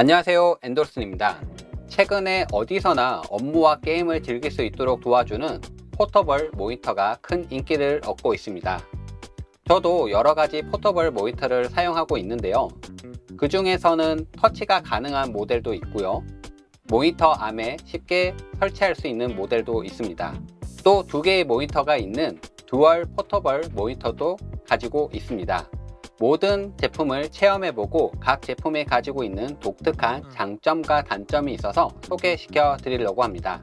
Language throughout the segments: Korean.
안녕하세요, 엔돌슨입니다. 최근에 어디서나 업무와 게임을 즐길 수 있도록 도와주는 포터블 모니터가 큰 인기를 얻고 있습니다. 저도 여러가지 포터블 모니터를 사용하고 있는데요. 그 중에서는 터치가 가능한 모델도 있고요. 모니터 암에 쉽게 설치할 수 있는 모델도 있습니다. 또 두 개의 모니터가 있는 듀얼 포터블 모니터도 가지고 있습니다. 모든 제품을 체험해보고 각 제품이 가지고 있는 독특한 장점과 단점이 있어서 소개시켜 드리려고 합니다.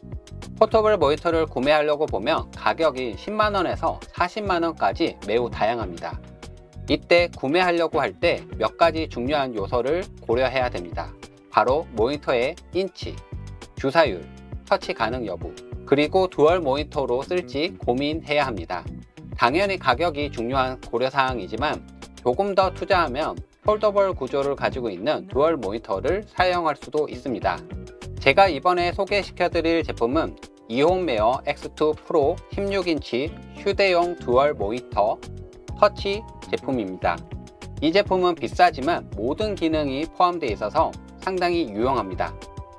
포터블 모니터를 구매하려고 보면 가격이 10만원에서 40만원까지 매우 다양합니다. 이때 구매하려고 할 때 몇 가지 중요한 요소를 고려해야 됩니다. 바로 모니터의 인치, 주사율, 터치 가능 여부, 그리고 듀얼 모니터로 쓸지 고민해야 합니다. 당연히 가격이 중요한 고려사항이지만 조금 더 투자하면 폴더블 구조를 가지고 있는 듀얼 모니터를 사용할 수도 있습니다. 제가 이번에 소개시켜 드릴 제품은 이홈웨어 X2 프로 16인치 휴대용 듀얼 모니터 터치 제품입니다. 이 제품은 비싸지만 모든 기능이 포함되어 있어서 상당히 유용합니다.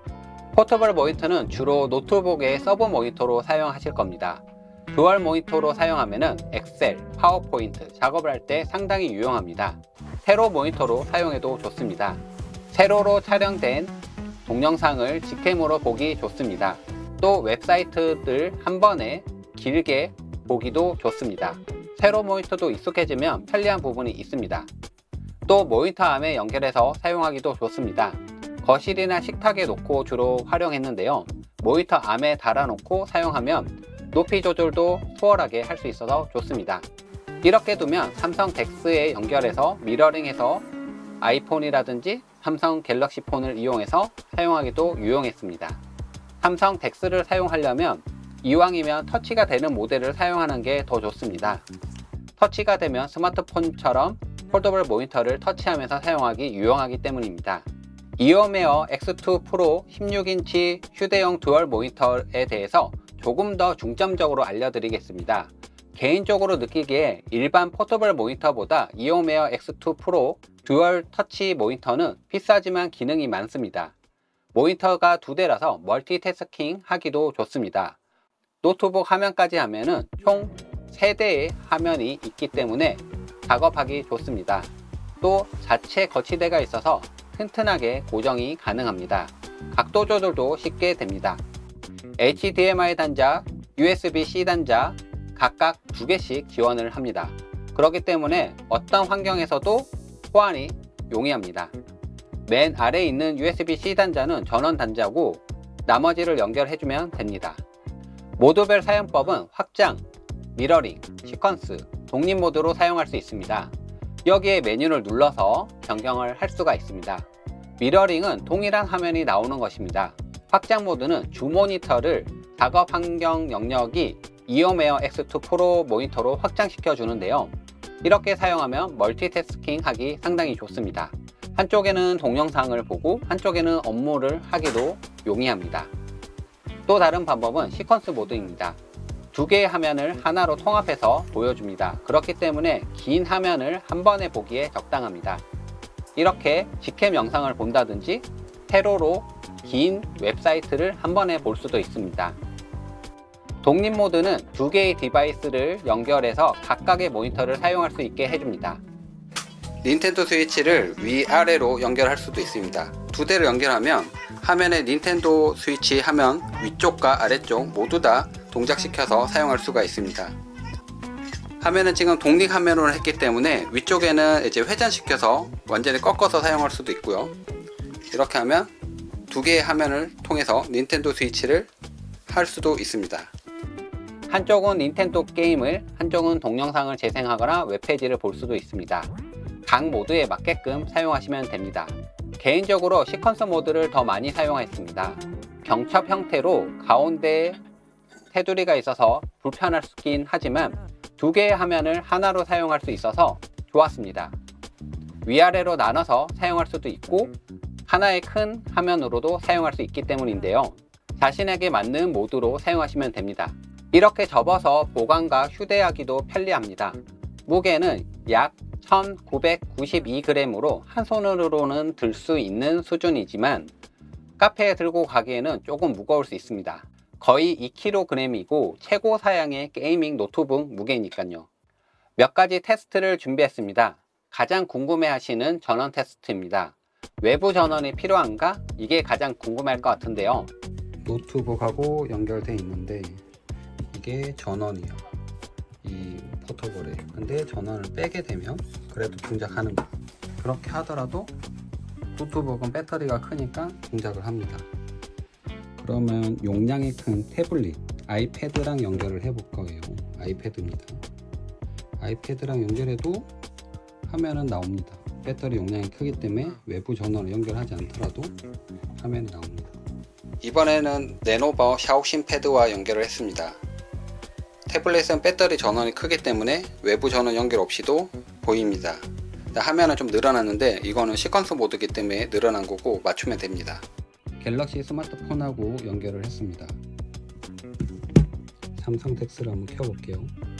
포터블 모니터는 주로 노트북의 서브 모니터로 사용하실 겁니다. 듀얼 모니터로 사용하면 엑셀, 파워포인트 작업을 할 때 상당히 유용합니다. 세로 모니터로 사용해도 좋습니다. 세로로 촬영된 동영상을 직캠으로 보기 좋습니다. 또 웹사이트들 한 번에 길게 보기도 좋습니다. 세로 모니터도 익숙해지면 편리한 부분이 있습니다. 또 모니터 암에 연결해서 사용하기도 좋습니다. 거실이나 식탁에 놓고 주로 활용했는데요. 모니터 암에 달아놓고 사용하면 높이 조절도 수월하게 할 수 있어서 좋습니다. 이렇게 두면 삼성 덱스에 연결해서 미러링해서 아이폰이라든지 삼성 갤럭시 폰을 이용해서 사용하기도 유용했습니다. 삼성 덱스를 사용하려면 이왕이면 터치가 되는 모델을 사용하는 게 더 좋습니다. 터치가 되면 스마트폰처럼 폴더블 모니터를 터치하면서 사용하기 유용하기 때문입니다. 이홈웨어 X2 프로 16인치 휴대용 듀얼 모니터에 대해서 조금 더 중점적으로 알려드리겠습니다. 개인적으로 느끼기에 일반 포터블 모니터보다 이홈웨어 X2 프로 듀얼 터치 모니터는 비싸지만 기능이 많습니다. 모니터가 두 대라서 멀티태스킹 하기도 좋습니다. 노트북 화면까지 하면은 총 3대의 화면이 있기 때문에 작업하기 좋습니다. 또 자체 거치대가 있어서 튼튼하게 고정이 가능합니다. 각도 조절도 쉽게 됩니다. HDMI 단자, USB-C 단자 각각 2개씩 지원을 합니다. 그렇기 때문에 어떤 환경에서도 호환이 용이합니다. 맨 아래에 있는 USB-C 단자는 전원 단자고 나머지를 연결해주면 됩니다. 모드별 사용법은 확장, 미러링, 시퀀스, 독립 모드로 사용할 수 있습니다. 여기에 메뉴를 눌러서 변경을 할 수가 있습니다. 미러링은 동일한 화면이 나오는 것입니다. 확장 모드는 주 모니터를 작업 환경 영역이 이홈웨어 X2 프로 모니터로 확장시켜 주는데요. 이렇게 사용하면 멀티태스킹 하기 상당히 좋습니다. 한쪽에는 동영상을 보고 한쪽에는 업무를 하기도 용이합니다. 또 다른 방법은 시퀀스 모드입니다. 두 개의 화면을 하나로 통합해서 보여줍니다. 그렇기 때문에 긴 화면을 한 번에 보기에 적당합니다. 이렇게 직캠 영상을 본다든지 세로로 긴 웹사이트를 한 번에 볼 수도 있습니다. 독립 모드는 두 개의 디바이스를 연결해서 각각의 모니터를 사용할 수 있게 해줍니다. 닌텐도 스위치를 위아래로 연결할 수도 있습니다. 두 대를 연결하면 화면에 닌텐도 스위치 화면 위쪽과 아래쪽 모두 다 동작시켜서 사용할 수가 있습니다. 화면은 지금 독립 화면으로 했기 때문에 위쪽에는 이제 회전시켜서 완전히 꺾어서 사용할 수도 있고요. 이렇게 하면 두 개의 화면을 통해서 닌텐도 스위치를 할 수도 있습니다. 한쪽은 닌텐도 게임을, 한쪽은 동영상을 재생하거나 웹페이지를 볼 수도 있습니다. 각 모드에 맞게끔 사용하시면 됩니다. 개인적으로 시퀀스 모드를 더 많이 사용했습니다. 경첩 형태로 가운데에 테두리가 있어서 불편하긴 하지만 두 개의 화면을 하나로 사용할 수 있어서 좋았습니다. 위아래로 나눠서 사용할 수도 있고 하나의 큰 화면으로도 사용할 수 있기 때문인데요. 자신에게 맞는 모드로 사용하시면 됩니다. 이렇게 접어서 보관과 휴대하기도 편리합니다. 무게는 약 1992g으로 한 손으로는 들 수 있는 수준이지만 카페에 들고 가기에는 조금 무거울 수 있습니다. 거의 2kg이고 최고 사양의 게이밍 노트북 무게니까요. 몇 가지 테스트를 준비했습니다. 가장 궁금해 하시는 전원 테스트입니다. 외부 전원이 필요한가? 이게 가장 궁금할 것 같은데요. 노트북하고 연결되어 있는데 이게 전원이에요. 이 포터블에. 근데 전원을 빼게 되면 그래도 동작하는 거. 그렇게 하더라도 노트북은 배터리가 크니까 동작을 합니다. 그러면 용량이 큰 태블릿, 아이패드랑 연결을 해볼 거예요. 아이패드입니다. 아이패드랑 연결해도 화면은 나옵니다. 배터리 용량이 크기 때문에 외부 전원을 연결하지 않더라도 화면이 나옵니다. 이번에는 레노버 샤오신 패드와 연결을 했습니다. 태블릿은 배터리 전원이 크기 때문에 외부 전원 연결 없이도 보입니다. 화면은 좀 늘어났는데 이거는 시퀀스 모드이기 때문에 늘어난 거고 맞추면 됩니다. 갤럭시 스마트폰하고 연결을 했습니다. 삼성 텍스를 한번 켜볼게요.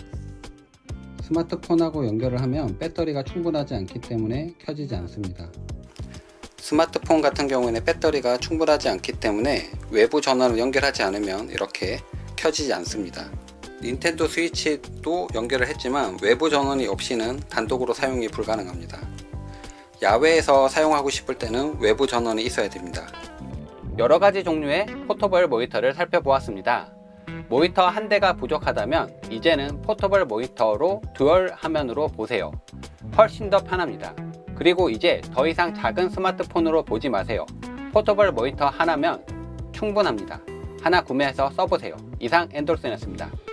스마트폰하고 연결을 하면 배터리가 충분하지 않기 때문에 켜지지 않습니다. 스마트폰 같은 경우에는 배터리가 충분하지 않기 때문에 외부 전원을 연결하지 않으면 이렇게 켜지지 않습니다. 닌텐도 스위치도 연결을 했지만 외부 전원이 없이는 단독으로 사용이 불가능합니다. 야외에서 사용하고 싶을 때는 외부 전원이 있어야 됩니다. 여러가지 종류의 포터블 모니터를 살펴보았습니다. 모니터 한 대가 부족하다면 이제는 포터블 모니터로 듀얼 화면으로 보세요. 훨씬 더 편합니다. 그리고 이제 더 이상 작은 스마트폰으로 보지 마세요. 포터블 모니터 하나면 충분합니다. 하나 구매해서 써보세요. 이상 엔돌슨이었습니다.